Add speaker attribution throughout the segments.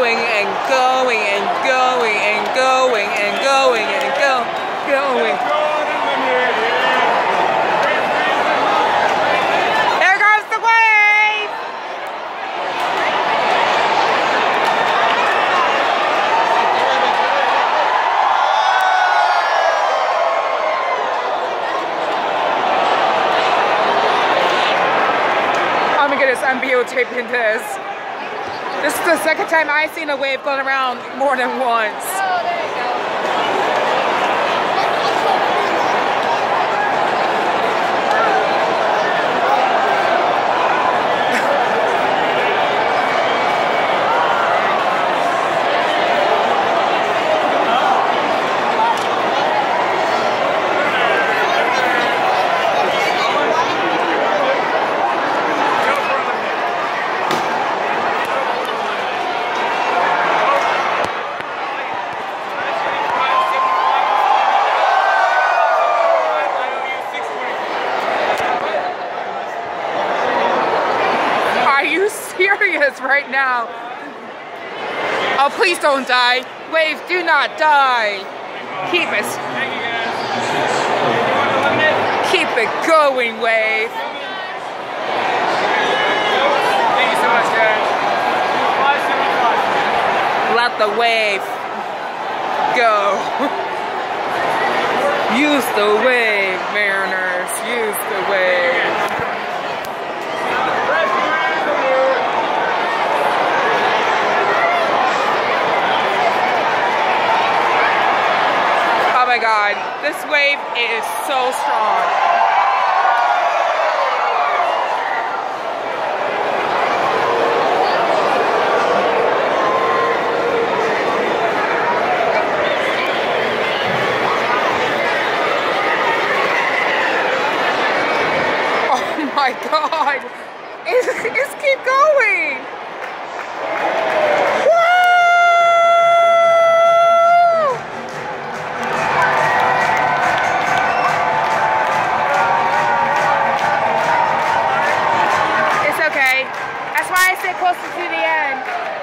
Speaker 1: going and going and going and going and going and going. There goes the wave! Oh my goodness, I'm videotaping this. This is the second time I've seen a wave going around more than once.
Speaker 2: Oh, there you go.
Speaker 1: Serious right now. Oh, please don't die. Wave, do not die. Keep it. Keep it going, wave.
Speaker 3: Thank you so much, guys.
Speaker 1: Let the wave go. Use the wave, mariners. Use the wave. Oh my God, this wave is so strong. Oh my God, it's keep going. That's why I stay closer to the end.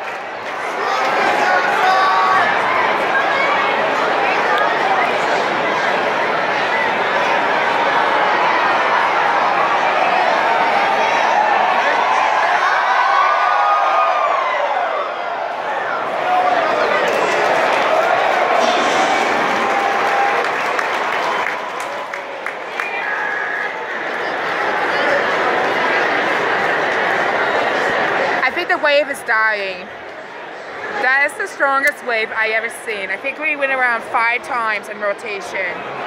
Speaker 1: The wave is dying. That is the strongest wave I ever seen. I think we went around 5 times in rotation.